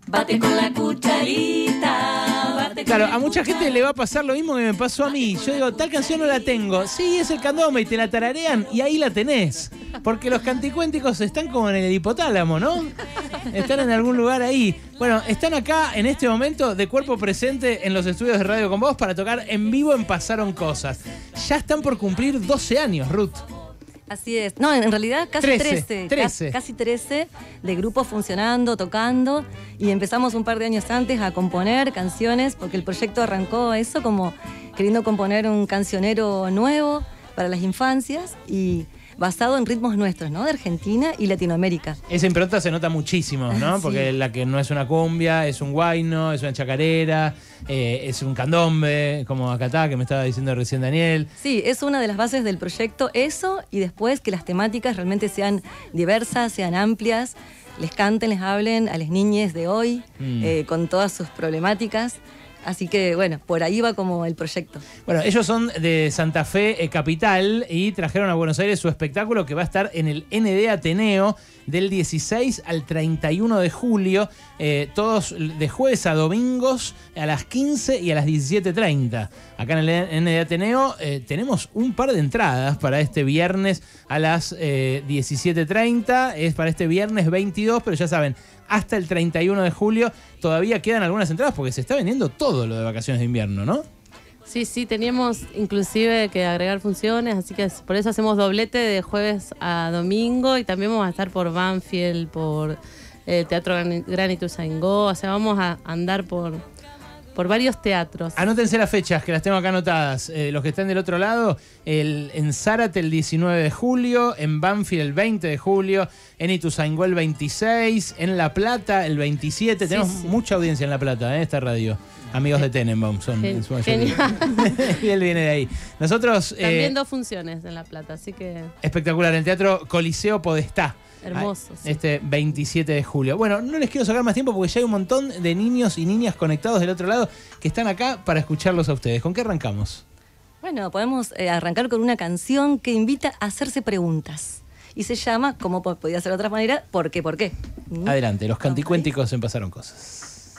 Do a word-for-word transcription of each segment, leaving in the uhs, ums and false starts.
bate con la cucharita, bate Claro, con la a mucha gente cucharita. le va a pasar lo mismo que me pasó a mí. Yo digo, tal canción no la tengo. Sí, es el candombe y te la tararean y ahí la tenés. Porque los canticuénticos están como en el hipotálamo, ¿no? Están en algún lugar ahí. Bueno, están acá en este momento de cuerpo presente en los estudios de Radio Con Vos para tocar en vivo en Pasaron Cosas. Ya están por cumplir doce años, Ruth. Así es. No, en realidad casi trece, trece. trece. Casi, casi trece de grupos funcionando, tocando. Y empezamos un par de años antes a componer canciones, porque el proyecto arrancó eso como queriendo componer un cancionero nuevo para las infancias y basado en ritmos nuestros, ¿no? De Argentina y Latinoamérica. Esa impronta se nota muchísimo, ¿no? Sí. Porque la que no es una cumbia, es un guayno, es una chacarera, eh, es un candombe, como acá está, que me estaba diciendo recién Daniel. Sí, es una de las bases del proyecto, eso, y después que las temáticas realmente sean diversas, sean amplias, les canten, les hablen a las niñas de hoy, Mm. eh, con todas sus problemáticas. Así que, bueno, por ahí va como el proyecto. Bueno, ellos son de Santa Fe eh, Capital y trajeron a Buenos Aires su espectáculo que va a estar en el N D Ateneo del dieciséis al treinta y uno de julio, eh, todos de jueves a domingos a las quince y a las diecisiete treinta. Acá en el N D Ateneo eh, tenemos un par de entradas para este viernes a las eh, diecisiete treinta, es para este viernes veintidós, pero ya saben, hasta el treinta y uno de julio todavía quedan algunas entradas porque se está vendiendo todo lo de vacaciones de invierno, ¿no? Sí, sí, teníamos inclusive que agregar funciones, así que por eso hacemos doblete de jueves a domingo y también vamos a estar por Banfield, por el Teatro Gran Ituzaingó, o sea, vamos a andar por, por varios teatros. Anótense las fechas, que las tengo acá anotadas. Eh, los que están del otro lado, el, en Zárate el diecinueve de julio, en Banfield el veinte de julio, en Ituzaingó el veintiséis, en La Plata el veintisiete. Sí, Tenemos sí. mucha audiencia en La Plata, ¿eh? Esta radio. Amigos de Tenenbaum son Gen- en su mayoría. genial. Y él viene de ahí. Nosotros, eh, También dos funciones en La Plata, así que espectacular, en el Teatro Coliseo Podestá. hermoso. sí. Este veintisiete de julio. Bueno, no les quiero sacar más tiempo porque ya hay un montón de niños y niñas conectados del otro lado que están acá para escucharlos a ustedes. ¿Con qué arrancamos? Bueno, podemos eh, arrancar con una canción que invita a hacerse preguntas. Y se llama, como po- podía ser de otra manera, ¿por qué? ¿Por qué? ¿Mm? Adelante, los canticuénticos en Pasaron Cosas.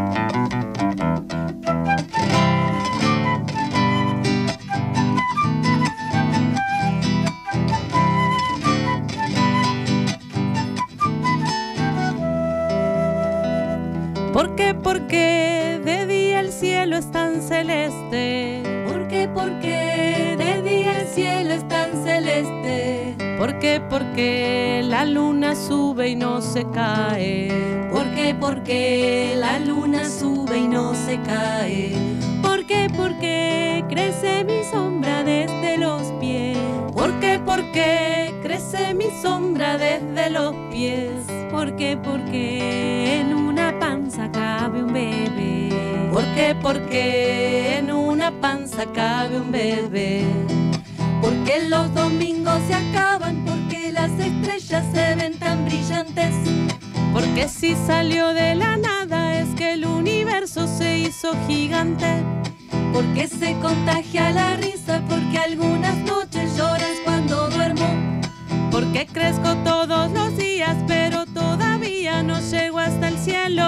¿Por qué, por qué de día el cielo es tan celeste? ¿Por qué, por qué de día el cielo es tan celeste? ¿Por qué, por qué la luna sube y no se cae? ¿Por qué, por qué la luna sube y no se cae? ¿Por qué, por qué crece mi sombra desde los pies? ¿Por qué, por qué crece mi sombra desde los pies? ¿Por qué, por qué en una panza cabe un bebé? ¿Por qué, por qué en una panza cabe un bebé? Porque los domingos se acaban, porque las estrellas se ven tan brillantes. Porque si salió de la nada es que el universo se hizo gigante. Porque se contagia la risa, porque algunas noches lloras cuando duermo. Porque crezco todos los días, pero todavía no llego hasta el cielo.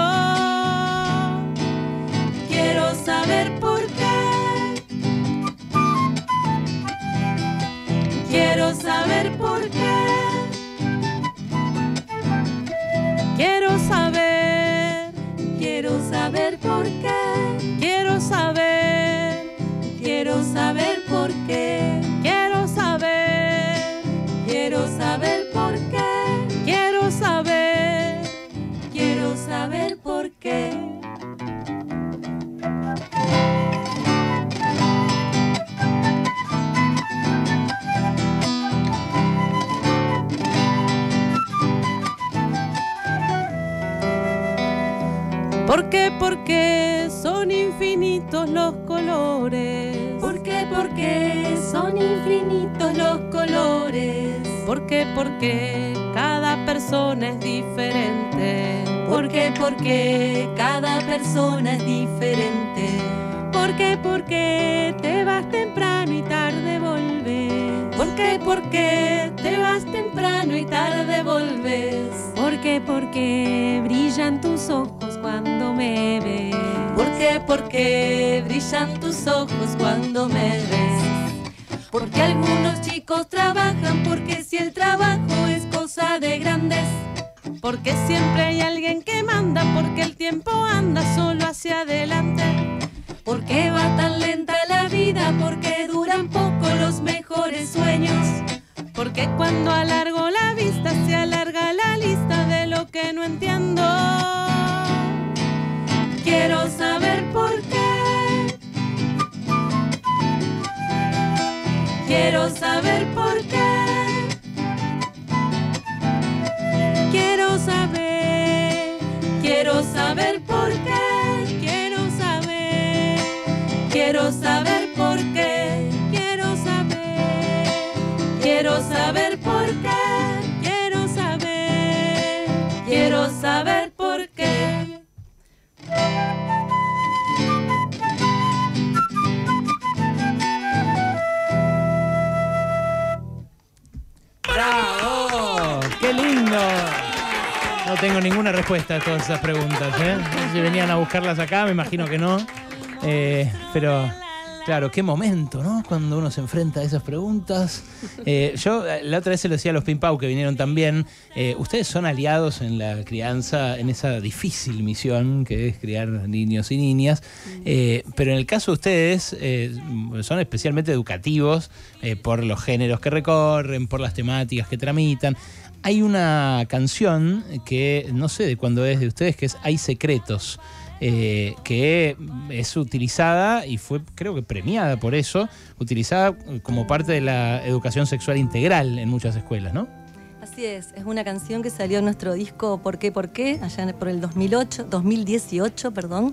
Quiero saber por qué. Quiero saber por qué. Quiero saber, Quiero saber por qué. quiero saber, Quiero saber por qué. quiero saber, Quiero saber por qué. quiero saber. Quiero saber por qué. ¿Por qué, por qué son infinitos los colores? ¿Por qué, por qué son infinitos los colores? ¿Por qué, por qué cada persona es diferente? ¿Por qué, por qué cada persona es diferente? ¿Por qué, por qué te vas temprano y tarde volves? ¿Por qué, por qué te vas temprano y tarde volves? ¿Por qué, por qué brillan tus ojos ojos cuando me ves. ¿Por qué? Porque brillan tus ojos cuando me ves. Porque algunos chicos trabajan, porque si el trabajo es cosa de grandes. Porque siempre hay alguien que manda, porque el tiempo anda solo hacia adelante. Porque va tan lenta la vida, porque duran poco los mejores sueños. Porque cuando alargo la vista se alarga la lista de lo que no entiendo. Quiero saber por qué. Quiero saber por qué. Quiero saber. Quiero saber por qué. Quiero saber. Quiero saber por qué. Quiero saber. Quiero saber por qué. Quiero saber. Quiero saber por qué. ¡Bravo! ¡Qué lindo! No tengo ninguna respuesta a todas esas preguntas, ¿eh? No sé si venían a buscarlas acá, me imagino que no. Eh, pero, claro, qué momento, ¿no? Cuando uno se enfrenta a esas preguntas. Eh, yo la otra vez se lo decía a los Pimpau que vinieron también. Eh, ustedes son aliados en la crianza, en esa difícil misión que es criar niños y niñas. Eh, pero en el caso de ustedes, eh, son especialmente educativos eh, por los géneros que recorren, por las temáticas que tramitan. Hay una canción que no sé de cuándo es de ustedes, que es Hay Secretos, eh, que es utilizada y fue, creo que premiada por eso, utilizada como parte de la educación sexual integral en muchas escuelas, ¿no? Así es, es una canción que salió en nuestro disco ¿Por qué? ¿Por qué? Allá por el dos mil ocho, dos mil dieciocho, perdón.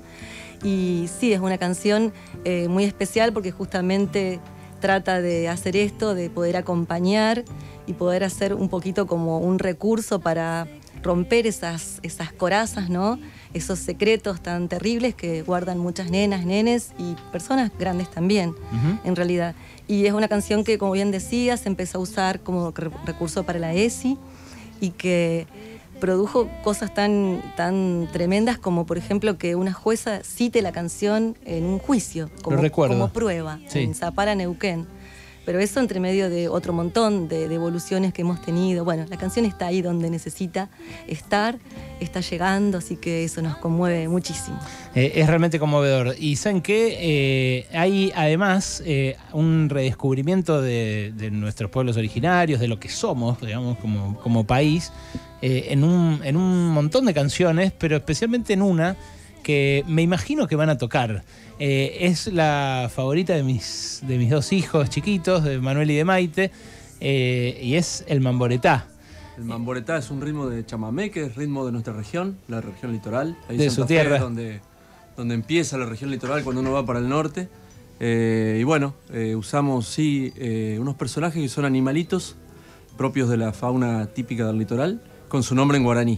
Y sí, es una canción eh, muy especial porque justamente trata de hacer esto, de poder acompañar y poder hacer un poquito como un recurso para romper esas, esas corazas, ¿no? Esos secretos tan terribles que guardan muchas nenas, nenes y personas grandes también, uh-huh. en realidad. Y es una canción que, como bien decías, se empezó a usar como re- recurso para la ESI y que produjo cosas tan, tan tremendas como, por ejemplo, que una jueza cite la canción en un juicio como, como prueba, sí. en Zapala, Neuquén. Pero eso entre medio de otro montón de, de evoluciones que hemos tenido. Bueno, la canción está ahí donde necesita estar, está llegando, así que eso nos conmueve muchísimo. Eh, es realmente conmovedor. Y ¿saben qué? Eh, hay además eh, un redescubrimiento de, de nuestros pueblos originarios, de lo que somos, digamos, como, como país, eh, en, un, en un montón de canciones, pero especialmente en una que me imagino que van a tocar. Eh, es la favorita de mis, de mis dos hijos chiquitos, de Manuel y de Maite, eh, y es el mamboretá. El mamboretá es un ritmo de chamamé, que es ritmo de nuestra región, la región litoral. Ahí de Santa su tierra. Fe, donde, donde empieza la región litoral cuando uno va para el norte. Eh, y bueno, eh, usamos sí eh, unos personajes que son animalitos propios de la fauna típica del litoral, con su nombre en guaraní.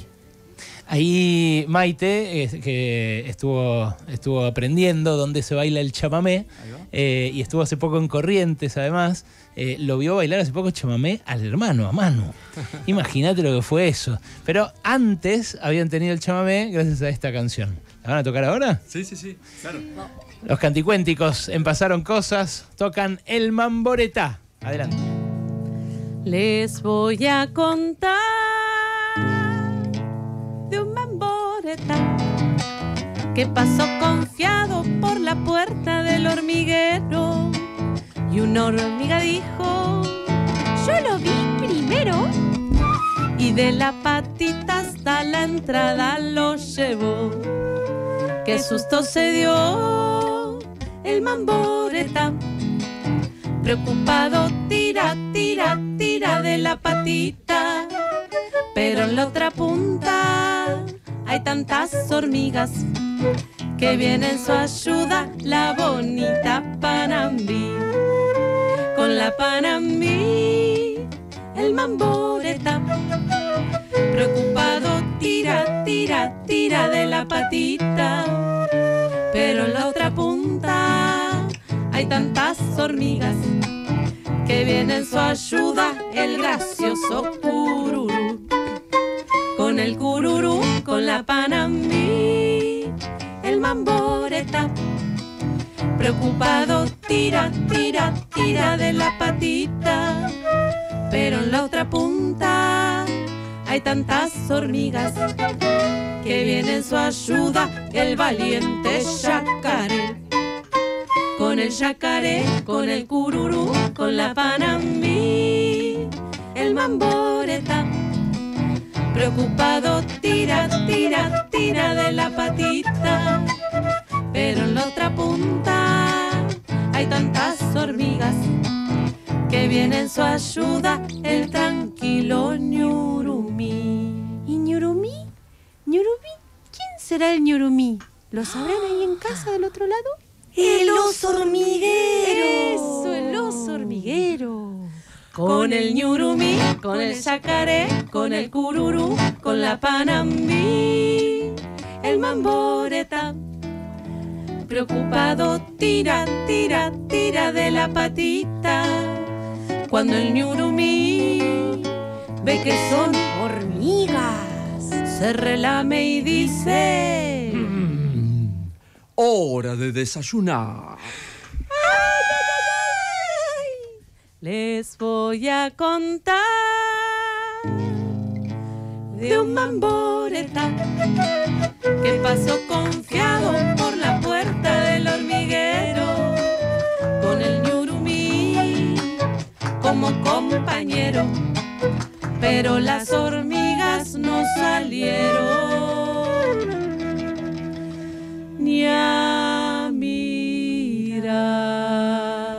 Ahí Maite, eh, que estuvo, estuvo aprendiendo dónde se baila el chamamé, eh, y estuvo hace poco en Corrientes, además, eh, lo vio bailar hace poco chamamé al hermano, a Manu. Imagínate lo que fue eso. Pero antes habían tenido el chamamé gracias a esta canción. ¿La van a tocar ahora? Sí, sí, sí, claro. Los canticuénticos en Pasaron Cosas tocan el mamboretá. Adelante. Les voy a contar de un mamboretá que pasó confiado por la puerta del hormiguero y una hormiga dijo: yo lo vi primero, y de la patita hasta la entrada lo llevó. Qué susto se dio el mamboretá, preocupado tira, tira, tira de la patita, pero en la otra punta hay tantas hormigas que viene en su ayuda la bonita Panambí. Con la Panambí el mamboretá, preocupado tira, tira, tira de la patita, pero en la otra punta hay tantas hormigas que viene en su ayuda el gracioso cururú. Con el cururú, con la Panambí mamboreta. Preocupado tira, tira, tira de la patita, pero en la otra punta hay tantas hormigas que viene en su ayuda el valiente yacaré. Con el yacaré, con el cururú, con la panambí, el mamboreta. Preocupado tira, tira, tira de la patita, pero en la otra punta hay tantas hormigas que viene en su ayuda el tranquilo ñurumí. ¿Y ñurumí? ¿Ñurumí? ¿Quién será el ñurumí? ¿Lo sabrán ahí en casa del otro lado? ¡El oso hormiguero! ¡Eso, el oso hormiguero! Con el ñurumí, con el yacaré, con el cururú, con la panambí, el mamboreta. Preocupado tira, tira, tira de la patita, cuando el ñurumí ve que son hormigas, se relame y dice: Mm, hora de desayunar. Les voy a contar de un mamboreta que pasó confiado por la puerta del hormiguero, con el ñurumí como compañero, pero las hormigas no salieron ni a mirar.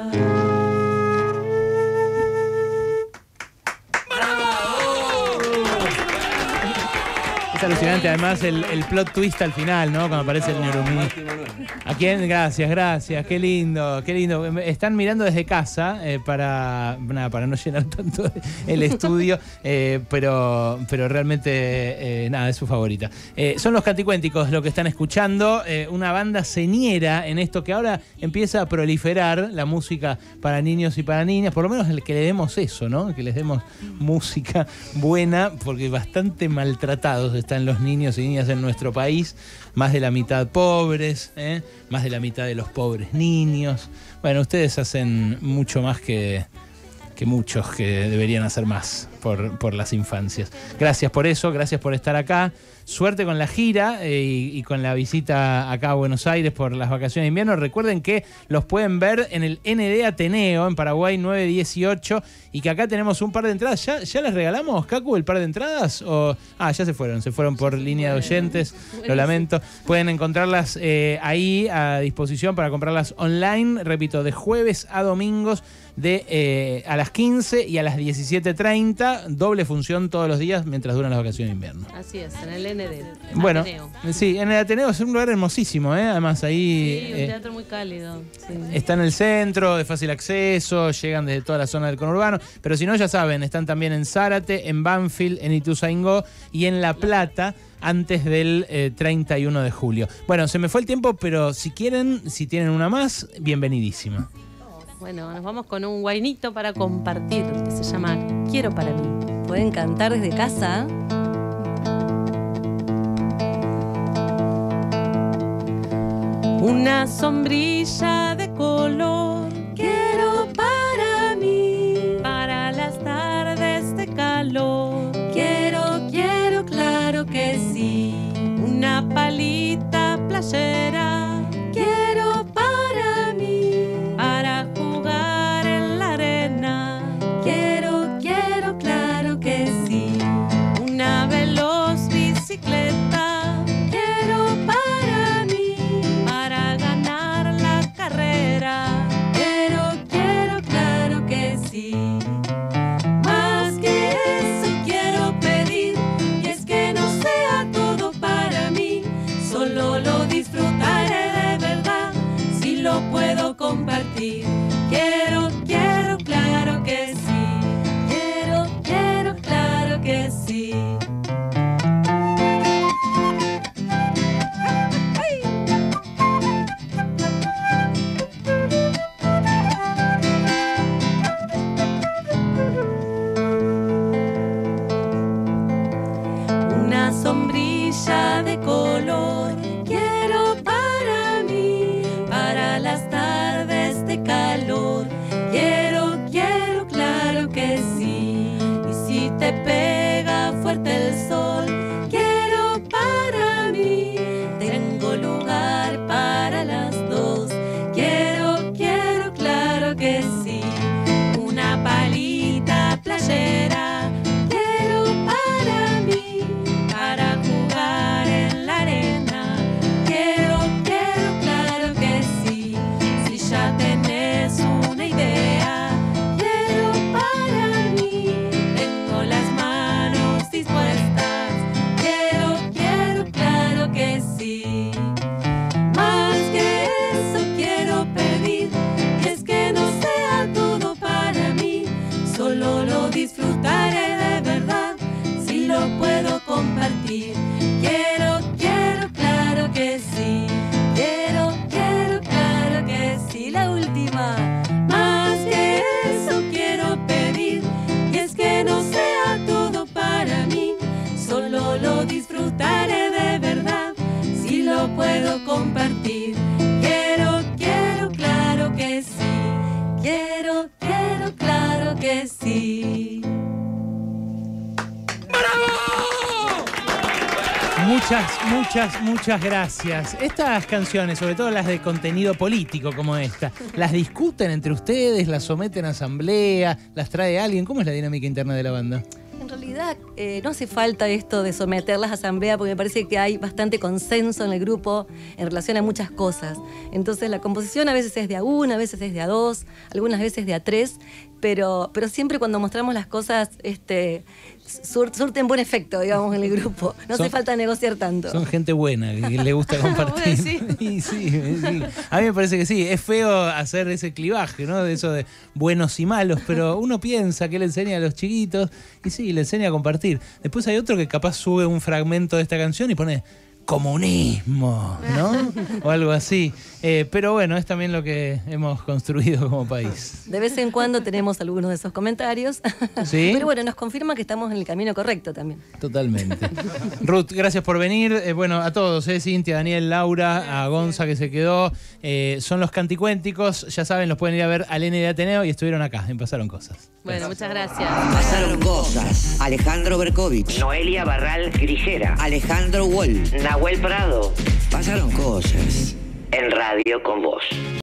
Es alucinante, además, el, el plot twist al final, ¿no? Cuando aparece el ñurumí. ¿A quién? Gracias, gracias. Qué lindo, qué lindo. Están mirando desde casa eh, para, nada, para no llenar tanto el estudio, eh, pero, pero realmente, eh, nada, es su favorita. Eh, son los Canticuénticos lo que están escuchando, eh, una banda señera en esto que ahora empieza a proliferar, la música para niños y para niñas, por lo menos el que le demos eso, ¿no? Que les demos música buena, porque bastante maltratados están los niños y niñas en nuestro país, más de la mitad pobres, ¿eh? Más de la mitad de los pobres niños. Bueno, ustedes hacen mucho más que, que muchos que deberían hacer más por, por las infancias. Gracias por eso, gracias por estar acá. Suerte con la gira eh, y, y con la visita acá a Buenos Aires por las vacaciones de invierno. Recuerden que los pueden ver en el N D Ateneo, en Paraguay nueve dieciocho, y que acá tenemos un par de entradas. ¿Ya, ya les regalamos, Cacu, el par de entradas? O, ah, ya se fueron, se fueron por línea de oyentes, lo lamento. Pueden encontrarlas eh, ahí a disposición para comprarlas online, repito, de jueves a domingos, de eh, a las quince y a las diecisiete treinta, doble función todos los días mientras duran las vacaciones de invierno. Así es, en el N D. Bueno, Ateneo. sí, en el Ateneo es un lugar hermosísimo, ¿eh? Además ahí Sí, un eh, teatro muy cálido. Sí. está en el centro, de fácil acceso, llegan desde toda la zona del conurbano, pero si no, ya saben, están también en Zárate, en Banfield, en Ituzaingó y en La Plata, antes del eh, treinta y uno de julio. Bueno, se me fue el tiempo, pero si quieren, si tienen una más, bienvenidísima. Bueno, nos vamos con un guainito para compartir, que se llama Quiero para mí. Pueden cantar desde casa. Una sombrilla de color quiero para mí, para las tardes de calor. Quiero, quiero, claro que sí. Una palita playera quiero para mí, para jugar en la arena. Quiero, quiero, claro que sí. Una veloz bicicleta quiero para mí, para ganar la carrera. Quiero, quiero, claro que sí. Más que eso quiero pedir, y es que no sea todo para mí, solo lo disfrutaré de verdad si lo puedo compartir. Quiero, quiero, claro que sí. Quiero, quiero, claro que sí. Una sombrilla de color quiero para disfrutaré de verdad si lo puedo compartir. Quiero, quiero, claro que sí. Quiero, quiero, claro que sí. Muchas, muchas, muchas gracias. Estas canciones, sobre todo las de contenido político como esta, ¿las discuten entre ustedes? ¿Las someten a asamblea? ¿Las trae alguien? ¿Cómo es la dinámica interna de la banda? En realidad eh, no hace falta esto de someterlas a asamblea porque me parece que hay bastante consenso en el grupo en relación a muchas cosas. Entonces la composición a veces es de a una, a veces es de a dos, algunas veces de a tres, pero, pero siempre cuando mostramos las cosas este, sur, surten buen efecto, digamos, en el grupo. No Son- hace falta negociar tanto. Son gente buena, que le gusta compartir. ¿Vos decís? Sí, sí, sí. A mí me parece que sí. Es feo hacer ese clivaje, ¿no? De eso de buenos y malos, pero uno piensa que le enseña a los chiquitos y sí, le enseña a compartir. Después hay otro que capaz sube un fragmento de esta canción y pone comunismo, ¿no? O algo así. Eh, pero bueno, es también lo que hemos construido como país. De vez en cuando tenemos algunos de esos comentarios. ¿Sí? Pero bueno, nos confirma que estamos en el camino correcto también. Totalmente. Ruth, gracias por venir. Eh, bueno, a todos, eh, Cintia, Daniel, Laura, a Gonza que se quedó. Eh, son los Canticuénticos, ya saben, los pueden ir a ver al N de Ateneo y estuvieron acá, en Pasaron Cosas. Bueno, muchas gracias. Pasaron cosas. Alejandro Berkovich. Noelia Barral Grillera, Alejandro Wall. Nahuel Prado, Pasaron cosas. en Radio con Vos.